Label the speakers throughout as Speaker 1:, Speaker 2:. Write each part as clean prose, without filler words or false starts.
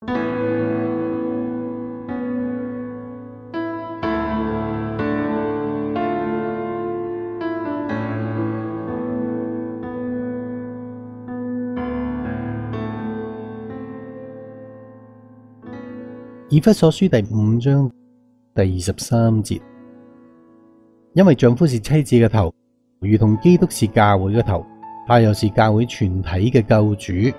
Speaker 1: 以弗所書第5章第23節，因為丈夫是妻子嘅頭，如同基督是教會嘅頭，他又是教會全體嘅救主。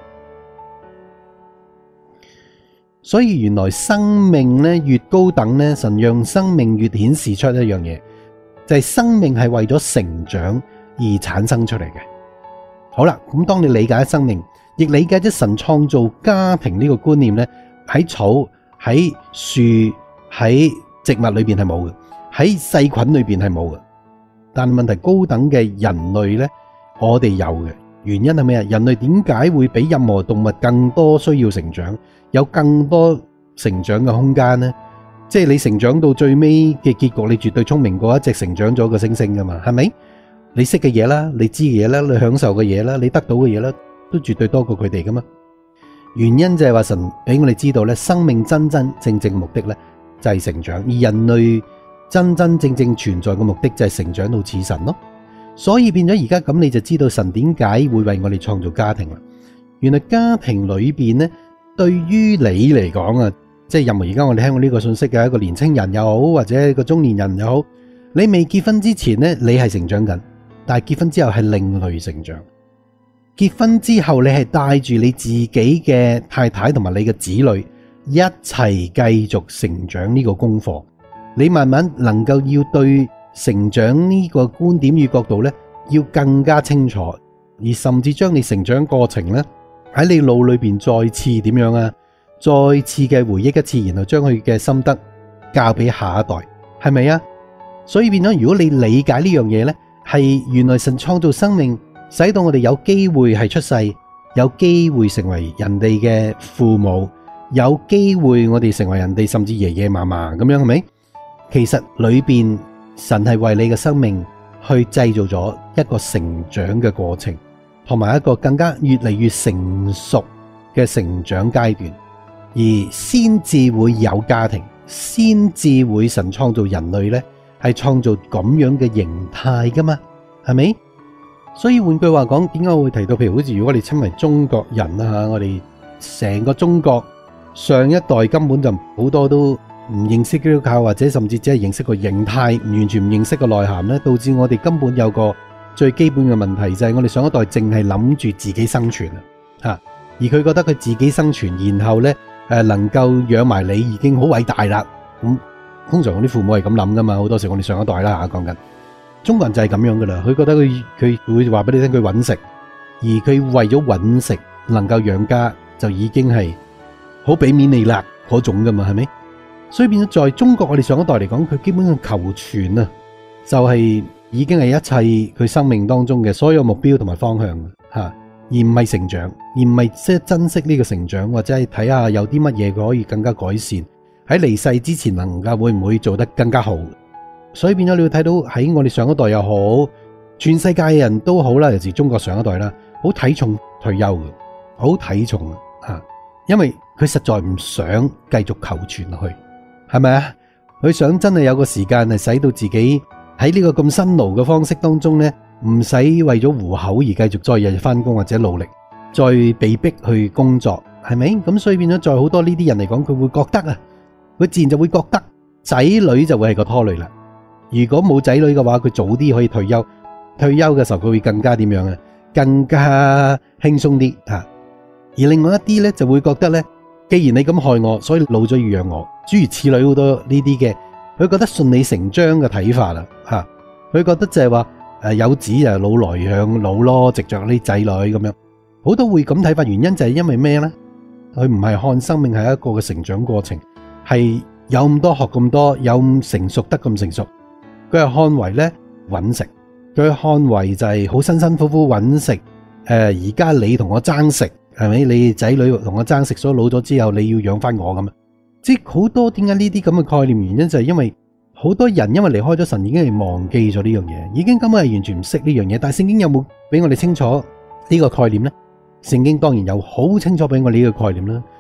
Speaker 1: 所以原來生命咧越高等咧，神讓生命越顯示出一樣嘢，就係生命係為咗成長而產生出嚟嘅。好啦，咁當你理解生命，亦理解咗神創造家庭呢個觀念咧，喺草、喺樹、喺植物裏邊係冇嘅，喺細菌裏邊係冇嘅。但係問題，高等嘅人類咧，我哋有嘅原因係咩啊？人類點解會比任何動物更多需要成長，有更多成長嘅空間呢？即係你成長到最尾嘅結局，你絕對聰明過一隻成長咗嘅猩猩噶嘛？係咪？你識嘅嘢啦，你知嘅嘢啦，你享受嘅嘢啦，你得到嘅嘢啦，都絕對多過佢哋噶嘛？原因就係話神俾我哋知道咧，生命真真正正目的咧就係成長，而人類真真正正存在嘅目的就係成長到似神咯。所以變咗而家咁，你就知道神點解會為我哋創造家庭啦。原來家庭裏邊咧，對於你嚟講啊，即係任何而家我哋聽過呢個信息嘅一個年青人又好，或者一個中年人又好，你未結婚之前咧，你係成長緊，但係結婚之後係另類成長。結婚之後，你係帶住你自己嘅太太同埋你嘅子女一齊繼續成長呢個功課。你慢慢能夠要對成長呢個觀點與角度呢，要更加清楚，而甚至將你成長過程呢，喺你腦裏邊再次點樣啊？再次嘅回憶一次，然後將佢嘅心得教俾下一代，係咪啊？所以變咗，如果你理解呢樣嘢呢，係原來神創造生命，使到我哋有機會係出世，有機會成為人哋嘅父母，有機會我哋成為人哋甚至爺爺嫲嫲咁樣，係咪？其實裏邊神係為你嘅生命去製造咗一個成長嘅過程，同埋一個更加越嚟越成熟嘅成長階段，而先至會有家庭，先至會神創造人類呢，係創造咁樣嘅形態噶嘛，係咪？所以換句話講，點解我會提到，譬如好似如果你稱為中國人啊，我哋成個中國上一代根本就好多都唔認識基督教，或者甚至只係認識個形態，完全唔認識個內涵咧，導致我哋根本有個最基本嘅問題，就係我哋上一代淨係諗住自己生存啊，而佢覺得佢自己生存，然後咧能夠養埋你已經好偉大啦。咁通常我啲父母係咁諗噶嘛，好多時我哋上一代啦講緊。中國人就係咁樣噶啦，佢覺得佢會話俾你聽佢揾食，而佢為咗揾食能夠養家就已經係好俾面你啦嗰種噶嘛，係咪？所以變咗在中國我哋上一代嚟講，佢基本上求存啊，就係已經係一切佢生命當中嘅所有目標同埋方向吓，而唔係成長，而唔係即係珍惜呢個成長，或者係睇下有啲乜嘢佢可以更加改善，喺離世之前能夠會唔會做得更加好。所以變咗你會睇到喺我哋上一代又好，全世界嘅人都好啦，尤其是中國上一代啦，好睇重退休嘅，好睇重啊，因為佢實在唔想繼續求存落去，係咪啊？佢想真係有個時間係使到自己喺呢個咁辛勞嘅方式當中呢，唔使為咗糊口而繼續再日日翻工或者努力，再被逼去工作，係咪？咁所以變咗在好多呢啲人嚟講，佢會覺得啊，佢自然就會覺得仔女就會係個拖累啦。如果冇仔女嘅話，佢早啲可以退休。退休嘅時候佢會更加點樣啊？更加輕鬆啲吓。而另外一啲咧就會覺得咧，既然你咁害我，所以老咗要養我，諸如此類好多呢啲嘅，佢覺得順理成章嘅睇法啦吓。佢覺得就係話有子就老來養老咯，藉着呢仔女咁樣，好多會咁睇法。原因就係因為咩咧？佢唔係看生命係一個嘅成長過程，係有咁多學咁多，有咁成熟得咁成熟。佢係看為咧揾食，佢看為就係好辛辛苦苦揾食。而家你同我爭食，係咪？你仔女同我爭食，所以老咗之後你要養翻我咁啊！即係好多點解呢啲咁嘅概念？原因就係因為好多人因為離開咗神，已經係忘記咗呢樣嘢，已經根本係完全唔識呢樣嘢。但係聖經有冇俾我哋清楚呢個概念呢？聖經當然有好清楚俾我哋呢個概念啦。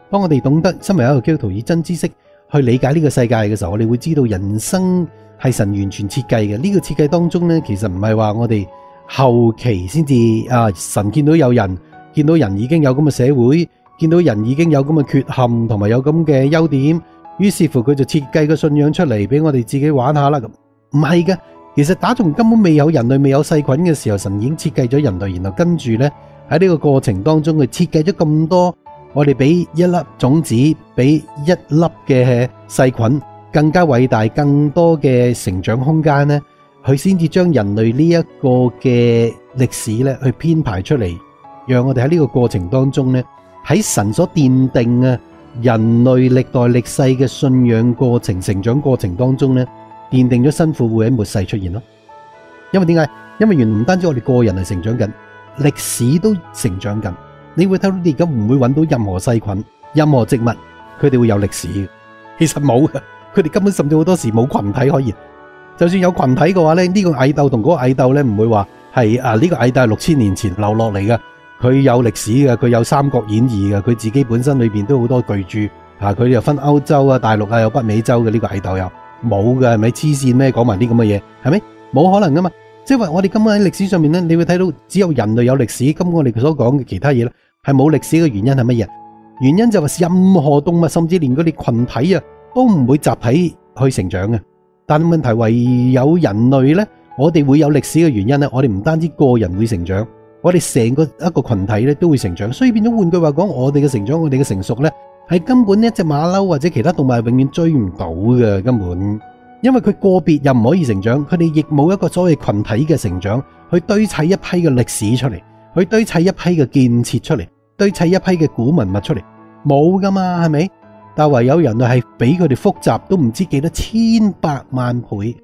Speaker 1: 當我哋懂得身為一個基督徒以真知識去理解呢個世界嘅時候，我哋會知道人生係神完全設計嘅。呢個設計當中呢，其實唔係話我哋後期先至神見到有人，見到人已經有咁嘅社會，見到人已經有咁嘅缺陷同埋有咁嘅優點，於是乎佢就設計個信仰出嚟俾我哋自己玩下啦。咁唔係嘅，其實打從根本未有人類未有細菌嘅時候，神已經設計咗人類，然後跟住呢，喺呢個過程當中佢設計咗咁多，我哋俾一粒種子，俾一粒嘅細菌更加偉大更多嘅成長空間呢，佢先至將人類呢一個嘅歷史呢去編排出嚟，讓我哋喺呢個過程當中呢，喺神所奠定人類歷代歷世嘅信仰過程成長過程當中呢，奠定咗新婦會喺末世出現咯。因為點解？因為原來唔單止我哋個人係成長緊，歷史都成長緊。你會睇到你而家唔會揾到任何細菌、任何植物，佢哋會有歷史嘅。其實冇嘅，佢哋根本甚至好多時冇群體可言。就算有群體嘅話咧，呢個蟻竇同嗰個蟻竇咧，唔會話係呢個蟻竇係6000年前留落嚟嘅，佢有歷史嘅，佢有《三國演義》嘅，佢自己本身裏邊都好多巨著佢又分歐洲啊、大陸啊、有北美洲嘅，呢個蟻竇又冇嘅，係咪黐線咩？講埋啲咁嘅嘢，係咪冇可能噶嘛？即係話我哋根本喺歷史上面咧，你會睇到只有人類有歷史，咁我哋所講嘅其他嘢咧係冇歷史嘅原因係乜嘢？原因就係任何動物，甚至連嗰啲群體都唔會集體去成長嘅。但係問題唯有人類呢，我哋會有歷史嘅原因呢，我哋唔單止個人會成長，我哋成個一個群體呢都會成長。所以變咗換句話講，我哋嘅成長，我哋嘅成熟呢，係根本一隻馬騮或者其他動物永遠追唔到嘅，根本。因為佢個別又唔可以成長，佢哋亦冇一個所謂群體嘅成長，去堆砌一批嘅歷史出嚟，去堆砌一批嘅建設出嚟，堆砌一批嘅古文物出嚟，冇噶嘛，係咪？但唯有人類係比佢哋複雜都唔知幾多千百萬倍。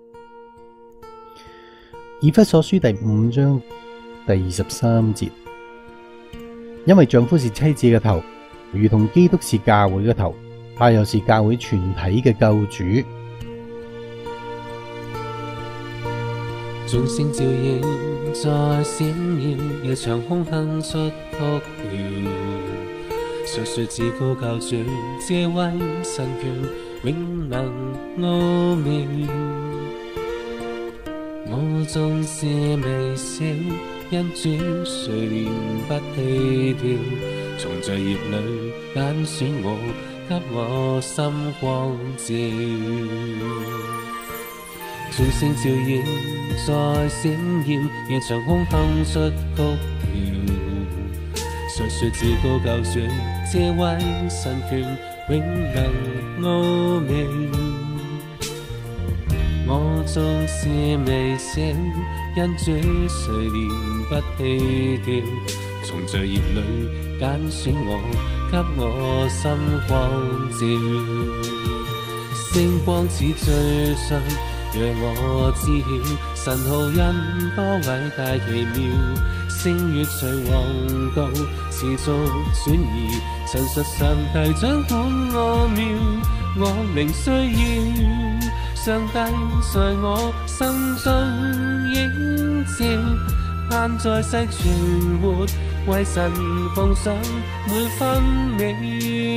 Speaker 1: 以弗所書第5章第23節，因為丈夫是妻子嘅頭，如同基督是教會嘅頭，他又是教會全體嘅救主。
Speaker 2: 眾星照映在閃耀，夜長空哼出哭叫。述說至高教主，這位神權永能奧妙。我縱是微小，因主垂憐不棄掉，從罪孽裏揀選我，給我心光照。眾星照映在閃耀，夜長空哼出哭叫。述說至高救主，這位神權永能奧妙。我縱是微小，因主垂憐不棄掉，從罪孽裏揀選我，給我心光照。星光似最上，讓我知曉神浩恩多偉大奇妙。星月隨黃道，持續轉移，陳述上帝掌管奧妙。我靈需要上帝在我心中映照，盼在世存活，為神奉上每分秒。